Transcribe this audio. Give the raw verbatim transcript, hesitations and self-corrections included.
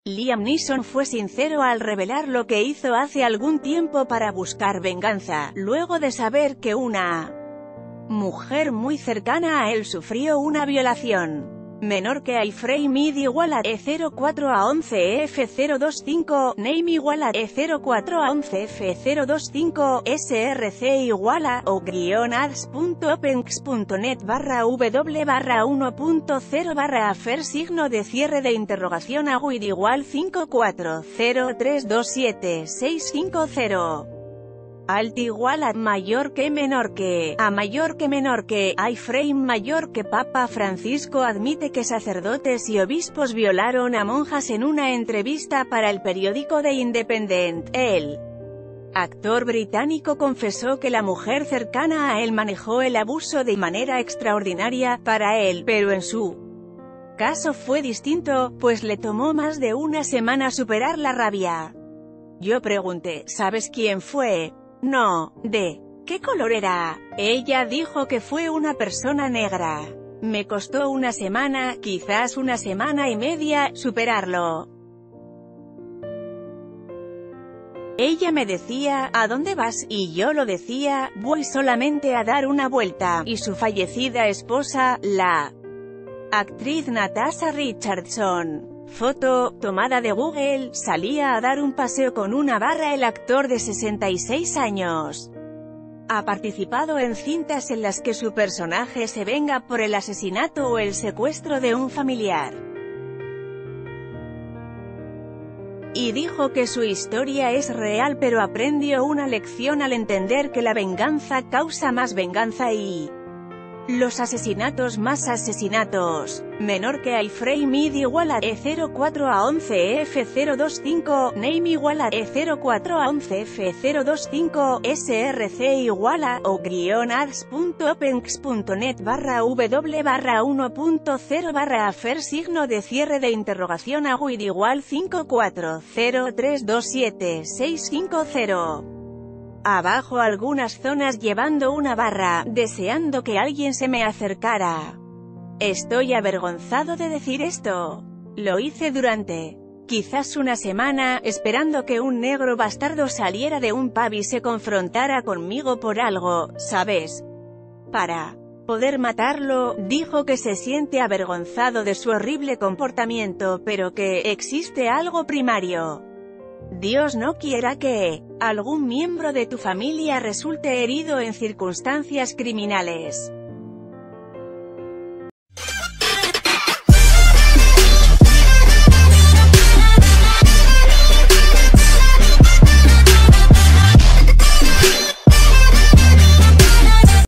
Liam Neeson fue sincero al revelar lo que hizo hace algún tiempo para buscar venganza, luego de saber que una mujer muy cercana a él sufrió una violación menor que iframe id igual a e cero cuatro a once f cero dos cinco, name igual a e cero cuatro a once f cero dos cinco, src igual a o guion ads punto openx punto net barra w barra uno punto cero barra afer signo de cierre de interrogación a wid igual cinco cuatro cero tres dos siete seis cinco cero. Alt igual a mayor que menor que, a mayor que menor que, iframe mayor que. Papa Francisco admite que sacerdotes y obispos violaron a monjas en una entrevista para el periódico The Independent. El actor británico confesó que la mujer cercana a él manejó el abuso de manera extraordinaria para él, pero en su caso fue distinto, pues le tomó más de una semana superar la rabia. Yo pregunté, ¿sabes quién fue? No. ¿De qué color era? Ella dijo que fue una persona negra. Me costó una semana, quizás una semana y media, superarlo. Ella me decía, ¿a dónde vas? Y yo lo decía, voy solamente a dar una vuelta. Y su fallecida esposa, la actriz Natasha Richardson. Foto, tomada de Google, salía a dar un paseo con una barra. El actor de sesenta y seis años ha participado en cintas en las que su personaje se venga por el asesinato o el secuestro de un familiar. Y dijo que su historia es real, pero aprendió una lección al entender que la venganza causa más venganza y los asesinatos más asesinatos. Menor que iframe id igual a e cero cuatro a once f cero dos cinco, name igual a e cero cuatro a once f cero dos cinco, src igual a o guion ads punto openx punto net barra w barra uno punto cero barra afer signo de cierre de interrogación a wid igual cinco cuatro cero tres dos siete seis cinco cero. Abajo algunas zonas llevando una barra, deseando que alguien se me acercara. Estoy avergonzado de decir esto. Lo hice durante quizás una semana, esperando que un negro bastardo saliera de un pub y se confrontara conmigo por algo, ¿sabes? Para poder matarlo. Dijo que se siente avergonzado de su horrible comportamiento, pero que existe algo primario. Dios no quiera que algún miembro de tu familia resulte herido en circunstancias criminales.